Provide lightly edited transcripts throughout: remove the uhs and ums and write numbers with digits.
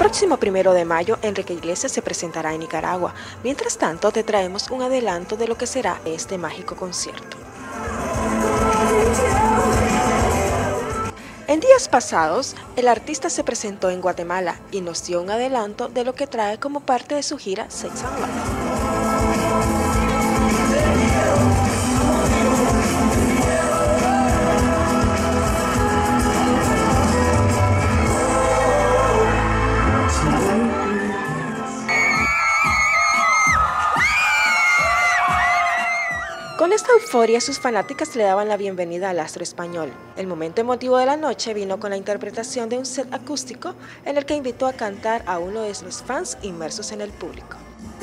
próximo 1 de mayo, Enrique Iglesias se presentará en Nicaragua. Mientras tanto, te traemos un adelanto de lo que será este mágico concierto. En días pasados, el artista se presentó en Guatemala y nos dio un adelanto de lo que trae como parte de su gira Sex and Love. Con esta euforia, sus fanáticas le daban la bienvenida al astro español. El momento emotivo de la noche vino con la interpretación de un set acústico en el que invitó a cantar a uno de sus fans inmersos en el público.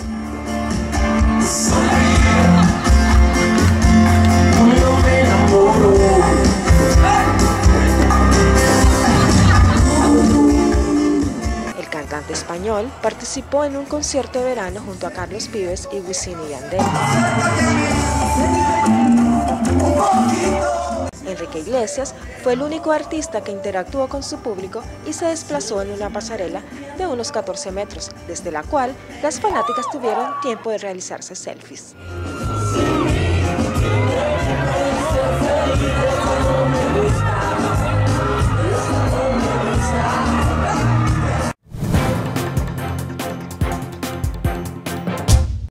El cantante español participó en un concierto de verano junto a Carlos Vives y Wisin y Yandel. Enrique Iglesias fue el único artista que interactuó con su público y se desplazó en una pasarela de unos 14 metros, desde la cual las fanáticas tuvieron tiempo de realizarse selfies.